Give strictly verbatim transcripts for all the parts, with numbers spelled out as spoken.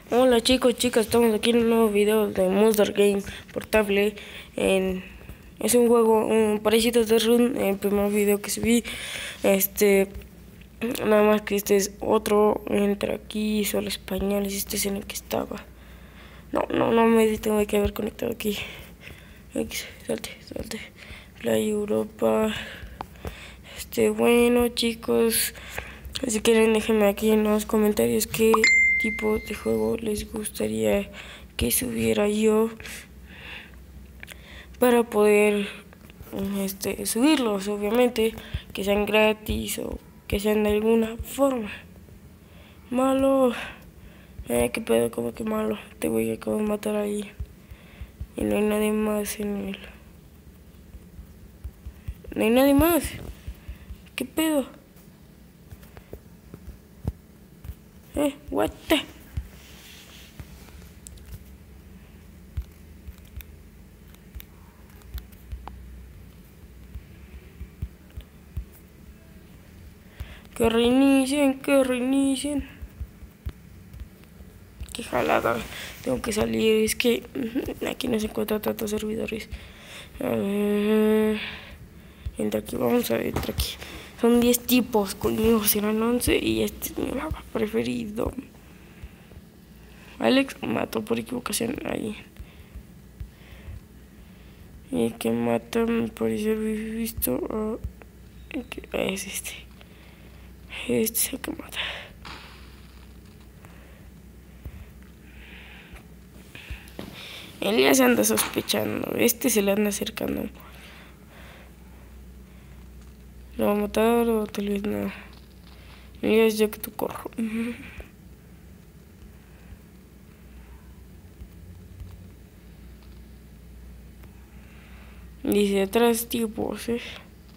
Hola chicos, chicas, estamos aquí en un nuevo video de Monster Game portable. En, es un juego un parecido a The Run, el primer video que subí. Este, nada más que este es otro. Entra aquí, solo español, y este es en el que estaba. No, no, no me tengo que haber conectado aquí. X, salte, salte. Play Europa. Este, bueno chicos, si quieren déjenme aquí en los comentarios qué tipo de juego les gustaría que subiera yo para poder este, subirlos, obviamente, que sean gratis o que sean de alguna forma. Malo, eh, qué pedo, como que malo, te voy a acabar de matar ahí y no hay nadie más en el... No hay nadie más, qué pedo. Eh, what the... Que reinicien, que reinicien. Qué jalada. Tengo que salir. Es que aquí no se encuentran tantos servidores. A ver. Entra aquí, vamos a ver, entra aquí. Son diez tipos. Conmigo serán once. Y este es mi mapa preferido. Alex mató por equivocación ahí. Y que mata, me parece haber visto. Uh, es este. Este es el que mata. Elías anda sospechando. Este se le anda acercando. ¿Lo va a matar o tal vez no? Elías, yo que tú corro. Dice atrás tipos, eh.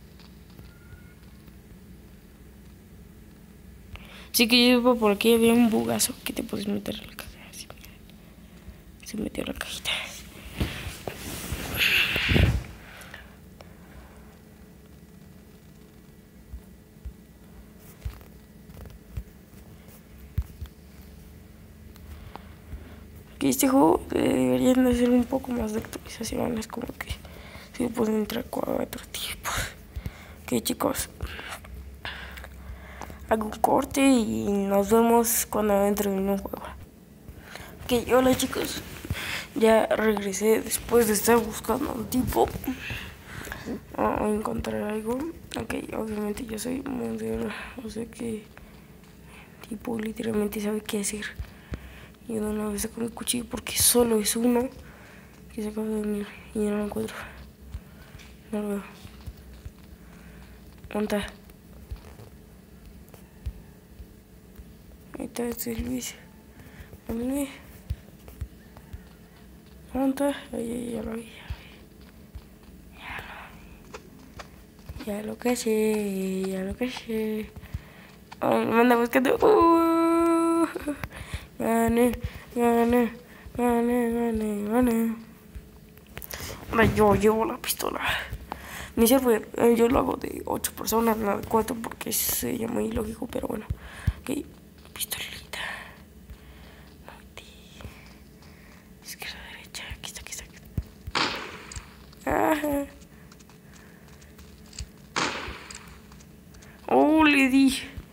Sí que yo por aquí había un bugazo que te puedes meter en la caja. Así, se metió en la cajita. Que este juego deberían de hacer un poco más de actualizaciones, como que si pueden entrar cuatro tipos. Ok chicos, hago un corte y nos vemos cuando entre en un juego. Ok, hola chicos, ya regresé después de estar buscando un tipo a encontrar algo. Ok, obviamente yo soy modelo, o sea que tipo literalmente sabe qué hacer. Y de una vez saco mi cuchillo porque solo es uno que se acaba de venir y ya no lo encuentro. No lo veo. ¿Dónde está? Ahí está, este es Luis. ¿Dónde? ¿Dónde está? Ahí, ahí, ya lo vi. Ya lo caché, ya lo caché. Oh, me anda buscando. Uh, gané, gané, gané, gané, gané. Ahora yo llevo la pistola. Mi server, eh, yo lo hago de ocho personas, no de cuatro porque se llama ilógico, pero bueno. Ok, pistolita. Izquierda, derecha, aquí está, aquí está. Aquí está. Ajá. Oh, le di.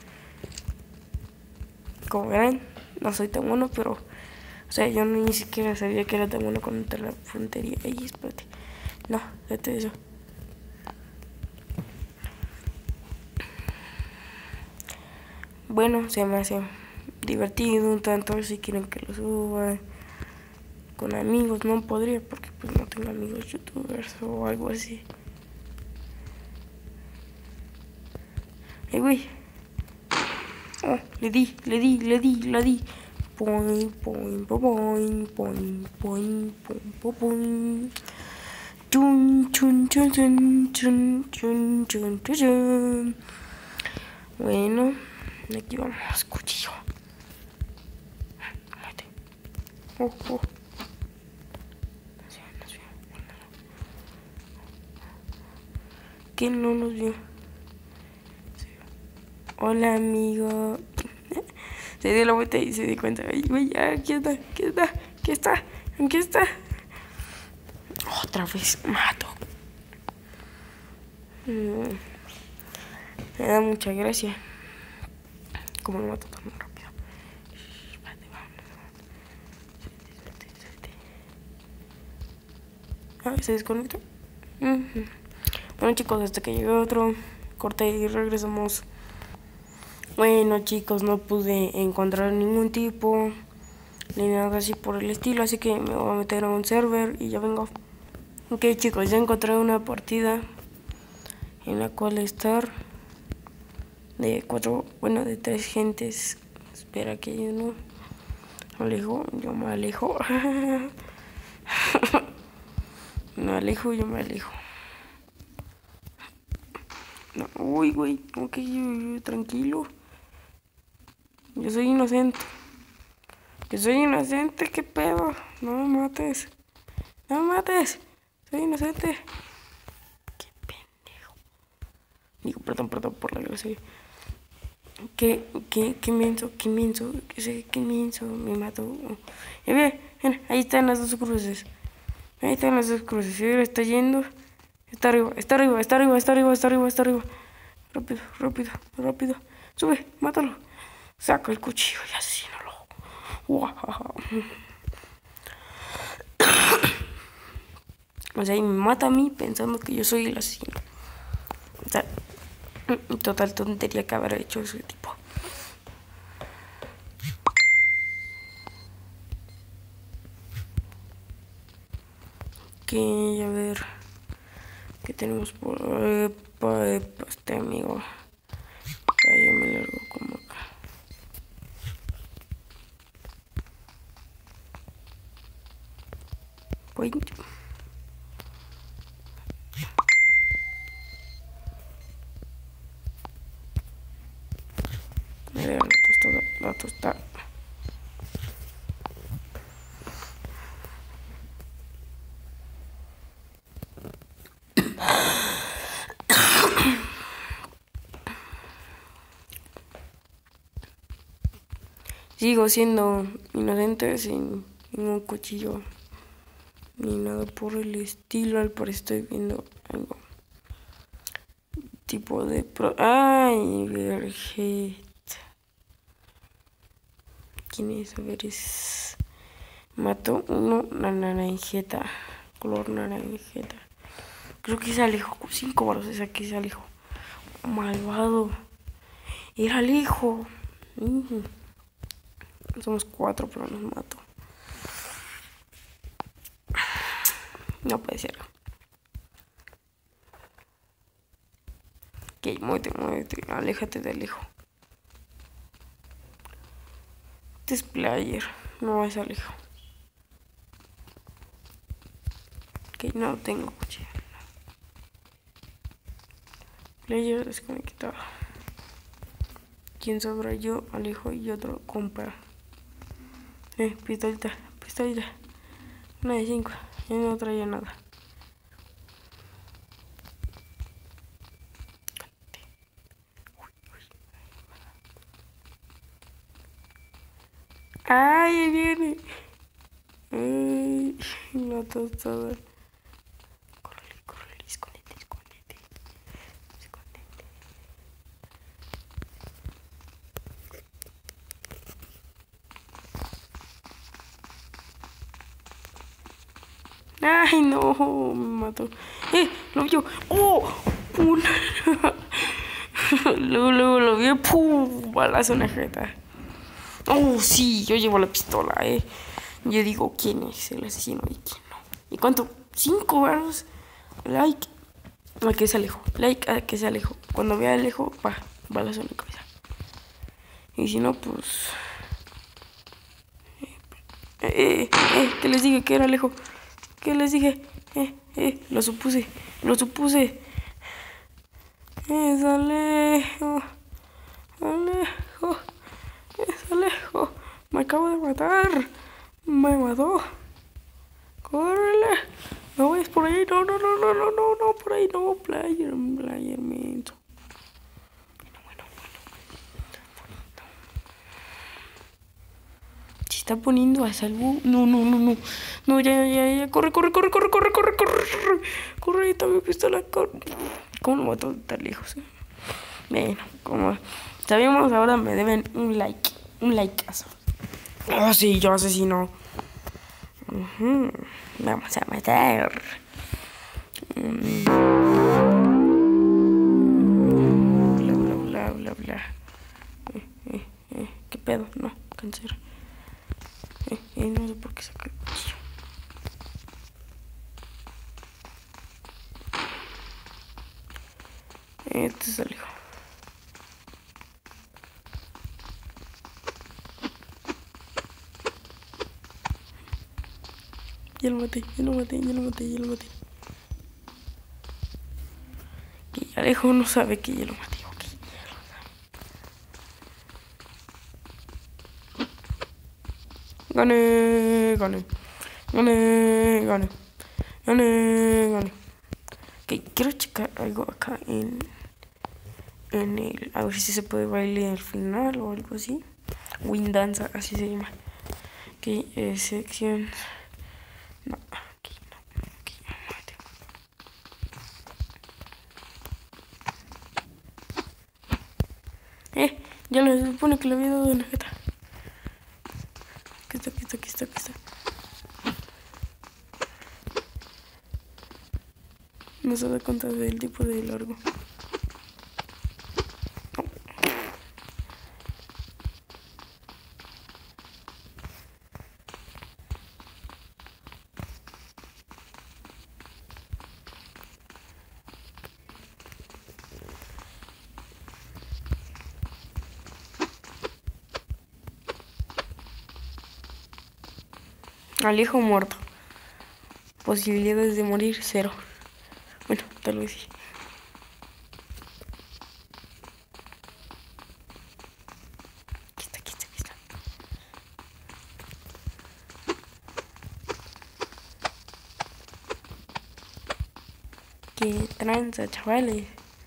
Como verán, no soy tan bueno, pero... O sea, yo ni siquiera sabía que era tan bueno contra la puntería. Ay, espérate. No, fíjate eso. Bueno, se me hace divertido un tanto si quieren que lo suba. Con amigos no podría porque pues no tengo amigos youtubers o algo así. Ay, güey. Oh, le di, le di, le di, le di. Poing, poing, poing, poing, poing, poing, poing. Chun, chun, chun, chun, chun, chun, chun, chun, chun. Bueno, aquí vamos, cuchillo. Oh, oh. ¿Quién no nos vio? Hola, amigo. Se dio la vuelta y se dio cuenta. Ay, güey, aquí está, aquí está, aquí está, aquí está. Otra vez mato. Mm, me da mucha gracia. Como lo mato tan rápido. Ah, se desconectó. Uh-huh. Bueno, chicos, hasta que llegue otro corte y regresamos. Bueno, chicos, no pude encontrar ningún tipo ni nada así por el estilo, así que me voy a meter a un server y ya vengo. Ok, chicos, ya encontré una partida en la cual estar de cuatro, bueno, de tres gentes. Espera que yo no me alejo, yo me alejo. Me alejo, yo me alejo. No, uy, güey, ok, yo, yo, tranquilo. Yo soy inocente. Yo soy inocente, ¿qué pedo? No me mates. No me mates. Soy inocente. Qué pendejo. Digo, perdón, perdón por la grosería. Qué, qué, qué menso, qué menso, qué sé, qué menso, me mató. Y ve, ahí están las dos cruces. Ahí están las dos cruces. Y ahora está yendo. Está arriba, está arriba, está arriba, está arriba, está arriba, está arriba. Rápido, rápido, rápido. Sube, mátalo. Saca el cuchillo y asesínalo. Wow. O sea, y me mata a mí pensando que yo soy el asesino. O sea, total tontería que habrá hecho ese tipo. Ok, a ver. ¿Qué tenemos por eh, pa, eh, pa este amigo? Ahí yo me largo como acá. Voy. Mira, la tostada, la tostada. Sigo siendo inocente sin ningún cuchillo ni nada por el estilo. Al parecer estoy viendo algo tipo de pro. Ay, vergeta. ¿Quién es? A ver, es. Mató uno, la naranjeta. Color naranjeta. Creo que es Alejo. Cinco baros es aquí, es Alejo. Malvado. Era Alejo. Uh-huh. Somos cuatro, pero nos mató. No puede ser. Ok, muévete, muévete. Aléjate de Alejo. Este es player. No es Alejo. Ok, no tengo cuchillo. Player desconectado. ¿Quién sobra? Yo, Alejo y otro compa. Eh, pistolita, pistolita. Una de cinco. Ya no traía nada. ¡Ay, ahí viene! ¡Ay! La tostada. Córrele, córrele, escóndete, escóndete. Escóndete. ¡Ay, no! Me mató. ¡Eh! ¡Lo vio! ¡Oh! Una. Luego, luego lo vi. ¡Pum! Balazo en la jeta. ¡Oh, sí! Yo llevo la pistola, ¿eh? Yo digo quién es el asesino y quién no. ¿Y cuánto? Cinco varos. Like a que se alejó. Like a que se alejó. Cuando vea Alejo, pa, balazo en la cabeza. Y si no, pues. Eh, eh, eh, ¿qué les dije? Que era Alejo. ¿Qué les dije? Eh, eh, lo supuse. Lo supuse. Es Alejo. Alejo. Es Alejo. Me acabo de matar. Me mató. ¡Córrele! No vayas por ahí. No, no, no, no, no, no, no, por ahí no. Player, player, mento. Bueno, bueno, bueno. está poniendo a salvo. No, no, no, no. No, ya, ya, ya. Corre, corre, corre, corre, corre, corre, corre. Corre, está mi pistola. Corre. ¿Cómo lo mató tan lejos? Eh? Bueno, como sabemos, ahora me deben un like. Un likeazo. Oh, sí, yo asesino. Uh-huh. Vamos a matar. Mm. Bla, bla, bla, bla, bla. Eh, eh, eh. ¿Qué pedo? No, cáncer. Eh, eh, no sé por qué saca el cuchillo. Este es el hijo. Ya lo maté, ya lo maté, ya lo maté, ya lo maté. Que ya Alejo no sabe que ya lo maté, ok. Gané, gané, gané, gané, gané, gané. Ok, quiero checar algo acá en, en el, a ver si se puede bailar al final o algo así. Win Danza, así se llama. Ok, eh, sección. No, aquí no, aquí no, mate. Eh, ya lo supone que le había dado en la jeta. Aquí está, aquí está, aquí está, aquí está. No se da cuenta del tipo de largo. Alejo muerto. Posibilidades de morir, cero. Bueno, tal vez sí. Aquí está, aquí está, aquí está. Qué tranza, chavales.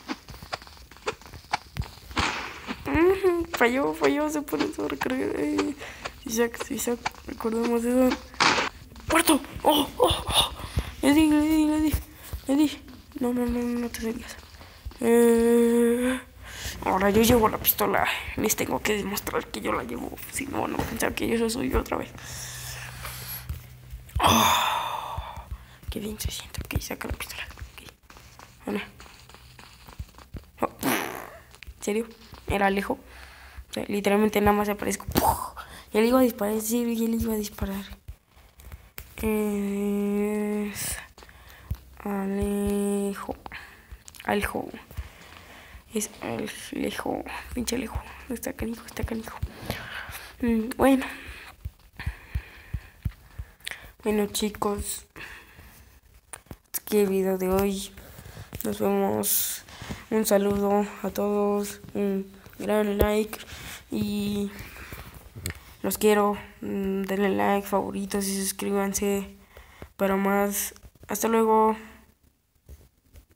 Uh-huh, falló, falló, se pone todo recargado. Eh, Isaac, Isaac, recordemos eso. ¡Muerto! ¡Oh, oh, oh! Le di, le di, le di, le di. No, no, no, no te salgas. Eh, ahora yo llevo la pistola. Les tengo que demostrar que yo la llevo. Si no, no pensar que yo soy yo otra vez. Oh, qué bien se siente. Ok, saca la pistola. Okay. Ana. Oh. ¿En serio? Era Alejo. O sea, literalmente nada más aparezco. Y él iba a disparar. Sí, y él iba a disparar. Es Alejo. Alejo. Es Alejo. Pinche Alejo. Está canijo, está canijo. Mm, bueno. Bueno, chicos. Aquí el video de hoy. Nos vemos. Un saludo a todos. Un gran like. Y los quiero. Denle like, favoritos y suscríbanse para más. Hasta luego.